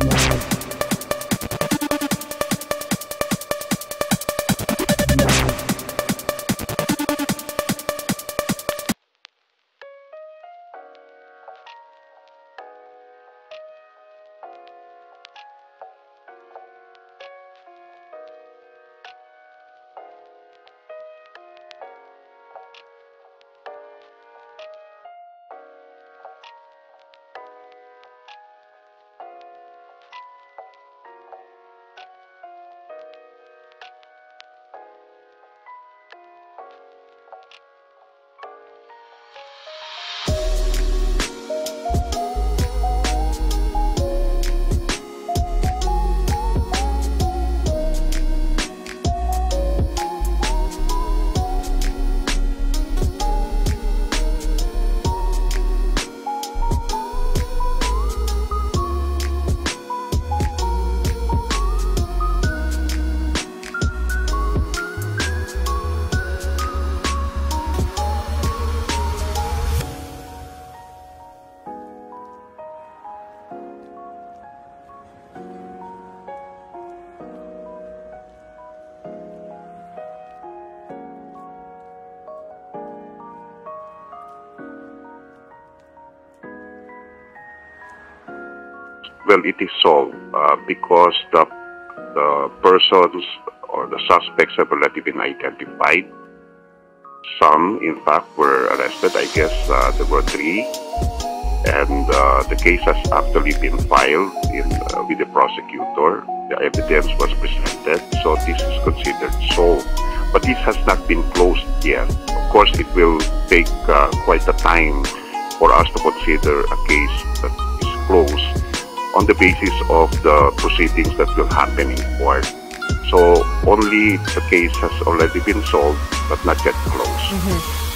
Well, it is solved because the persons or the suspects have already been identified. Some, in fact, were arrested. I guess there were 3. And the case has actually been filed with the prosecutor. The evidence was presented, so this is considered solved. But this has not been closed yet. Of course, it will take quite a time for us to consider a case that is closed on the basis of the proceedings that will happen in court. So only the case has already been solved, but not yet closed.